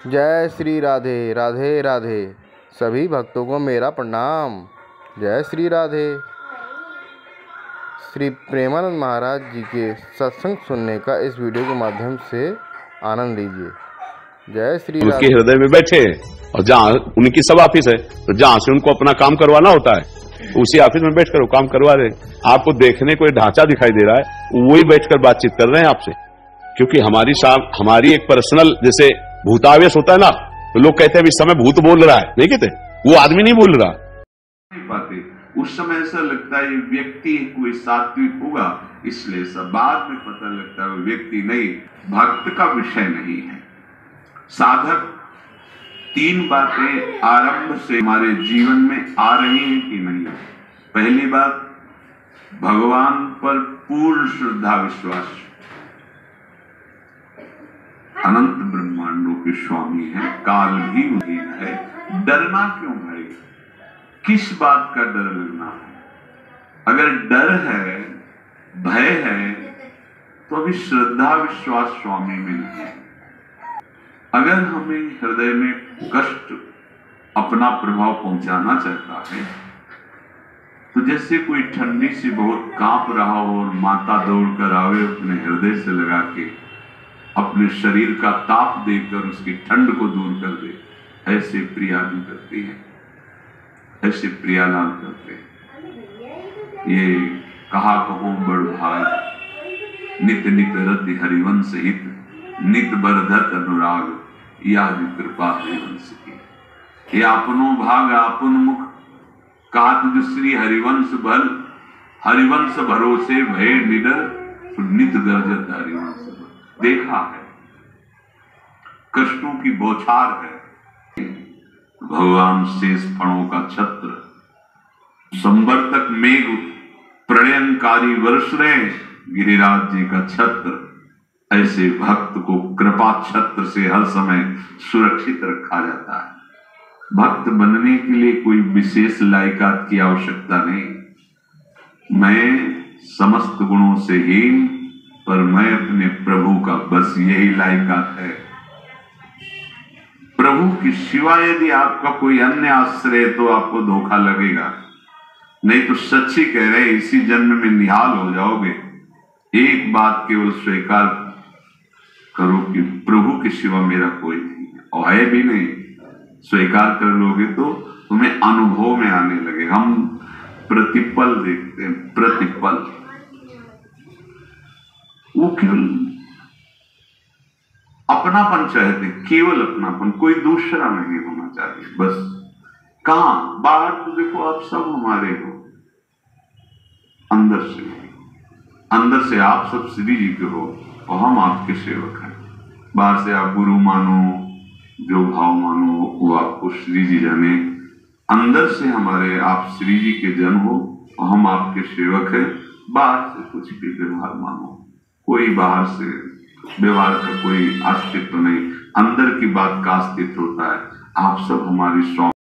जय श्री राधे राधे राधे। सभी भक्तों को मेरा प्रणाम। जय श्री राधे। श्री प्रेमानंद महाराज जी के सत्संग सुनने का इस वीडियो के माध्यम से आनंद लीजिए। जय श्री राधे। उनके हृदय में बैठे और जहाँ उनकी सब ऑफिस है, तो जहाँ से उनको अपना काम करवाना होता है उसी ऑफिस में बैठकर वो काम करवा रहे हैं। आपको देखने को ढांचा दिखाई दे रहा है, वही बैठकर बातचीत कर रहे हैं आपसे, क्योंकि हमारी एक पर्सनल जैसे भूतावेश होता है ना, तो लोग कहते हैं इस समय भूत बोल रहा है, नहीं कहते, वो आदमी नहीं बोल रहा। पाते उस समय ऐसा लगता है व्यक्ति कोई सात्विक होगा, इसलिए सब बाद में पता लगता है वो व्यक्ति नहीं, भक्त का विषय नहीं है। साधक तीन बातें आरंभ से हमारे जीवन में आ रही हैं कि नहीं। पहली बात, भगवान पर पूर्ण श्रद्धा विश्वास। अनंत ब्रह्मांडों के स्वामी है, काल भी उन्हीं है, डरना क्यों भाई? किस बात का डर लगना है? अगर डर है, भय है, तो अभी श्रद्धा विश्वास स्वामी में नहीं है। अगर हमें हृदय में कष्ट अपना प्रभाव पहुंचाना चाहता है, तो जैसे कोई ठंडी से बहुत कांप रहा हो और माता दौड़कर आवे अपने हृदय से लगा के अपने शरीर का ताप देकर उसकी ठंड को दूर कर दे, ऐसे प्रिया भी करती है, ऐसे प्रियालाल करते हैं। ये कहा कहो बड़ भाग, नित नित रति हरिवंश हित, नित बरधत अनुराग, या कृपा हरिवंश की। ये आपनो भाग आपन मुख, कात जो श्री हरिवंश बल, हरिवंश भरोसे भय निडर, नित गर्जत हरिवंश बल। देखा है, कष्टों की बौछार है। भगवान शेष फणों का छत्र, संवर्तक मेघ प्रलयनकारी वर्ष रहे, गिरिराज जी का छत्र, ऐसे भक्त को कृपा छत्र से हर समय सुरक्षित रखा जाता है। भक्त बनने के लिए कोई विशेष लायकात की आवश्यकता नहीं। मैं समस्त गुणों से हीन, पर मैं अपने प्रभु का बस यही लायकात है। प्रभु की सिवा यदि आपका कोई अन्य आश्रय है तो आपको धोखा लगेगा, नहीं तो सच्ची कह रहे इसी जन्म में निहाल हो जाओगे। एक बात केवल स्वीकार करो कि प्रभु के सिवा मेरा कोई नहीं है, और है भी नहीं। स्वीकार कर लोगे तो तुम्हें अनुभव में आने लगे। हम प्रतिपल देखते हैं, प्रतिपल, वो केवल अपनापन चाहते, केवल अपनापन, कोई दूसरा नहीं होना चाहिए। बस कहां बाहर तो देखो आप सब हमारे हो, अंदर से नहीं। अंदर से आप सब श्री जी के हो और हम आपके सेवक हैं। बाहर से आप गुरु मानो, जो भाव मानो वो आपको श्री जी जाने। अंदर से हमारे आप श्री जी के जन हो और हम आपके सेवक हैं। बाहर से कुछ भी व्यवहार मानो, कोई बाहर से व्यवहार का कोई अस्तित्व नहीं, अंदर की बात का अस्तित्व होता है। आप सब हमारी